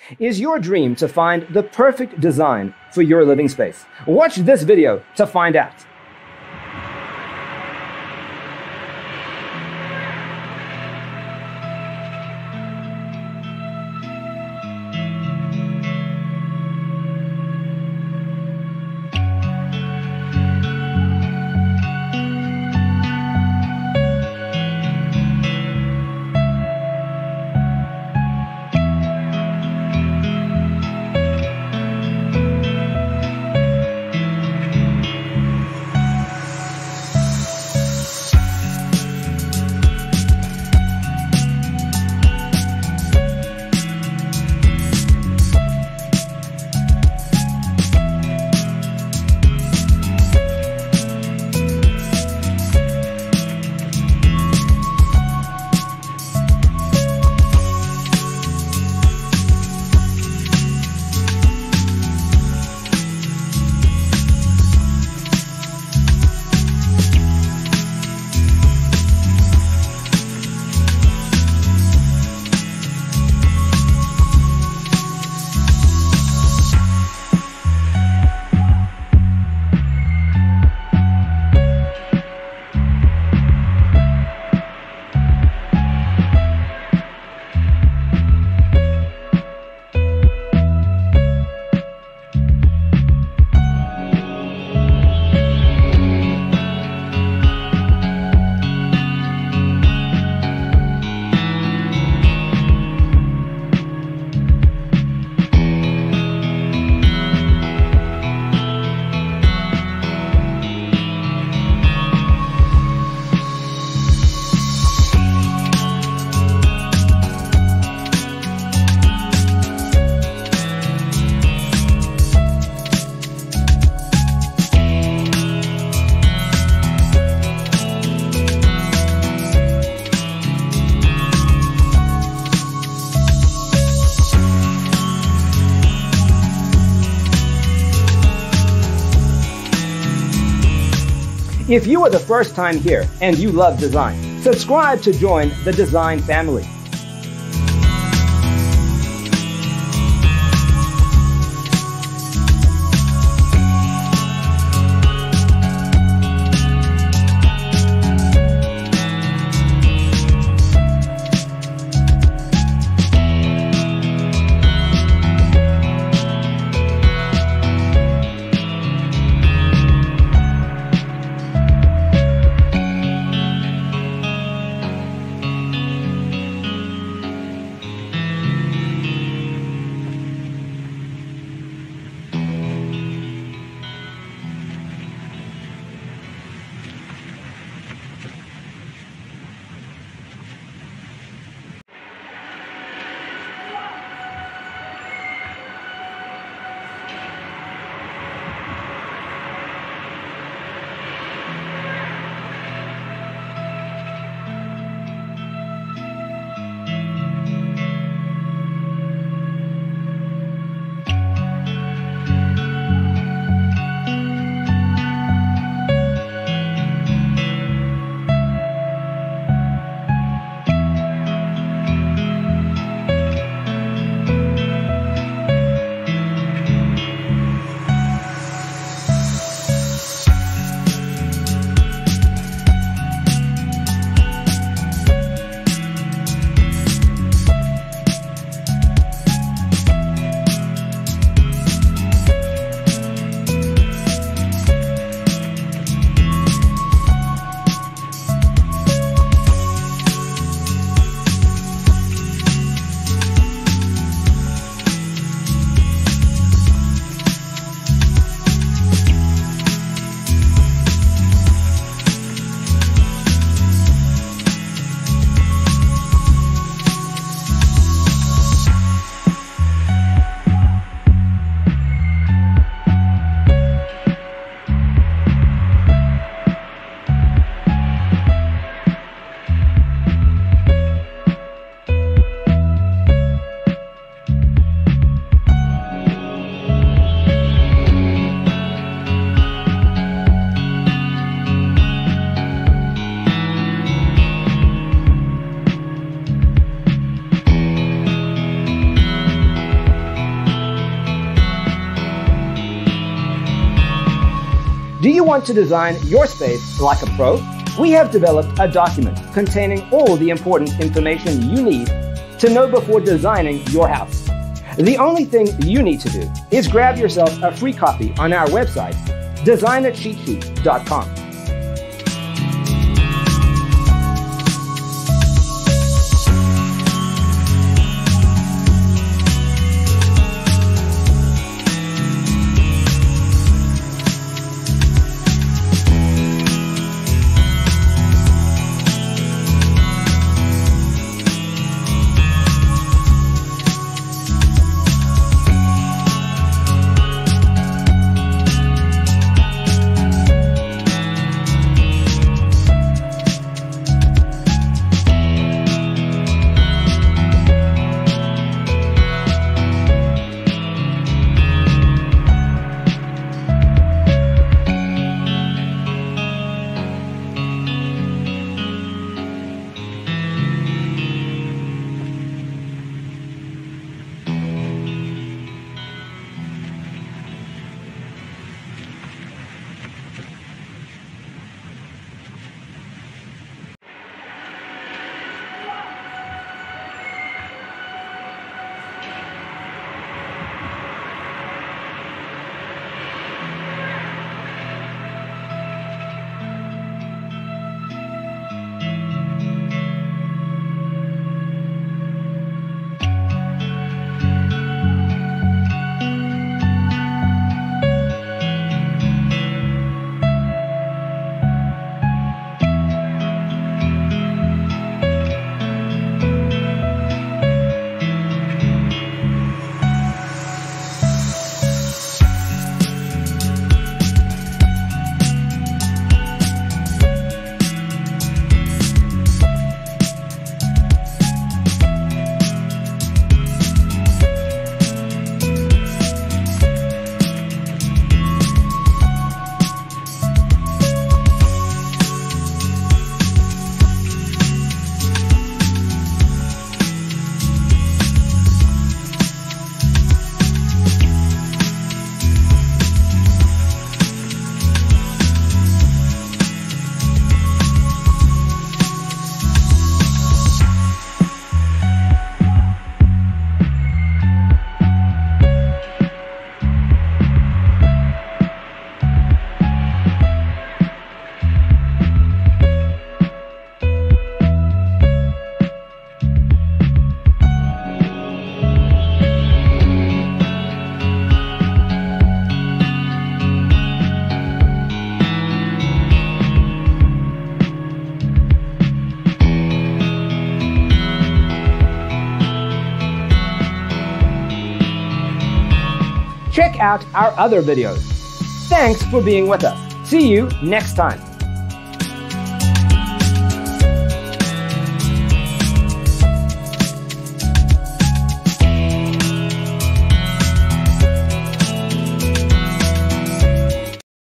Is your dream to find the perfect design for your living space? Watch this video to find out. If you are the first time here and you love design, subscribe to join the design family. Do you want to design your space like a pro? We have developed a document containing all the important information you need to know before designing your house. The only thing you need to do is grab yourself a free copy on our website, designercheatsheet.com. Check out our other videos. Thanks for being with us. See you next time.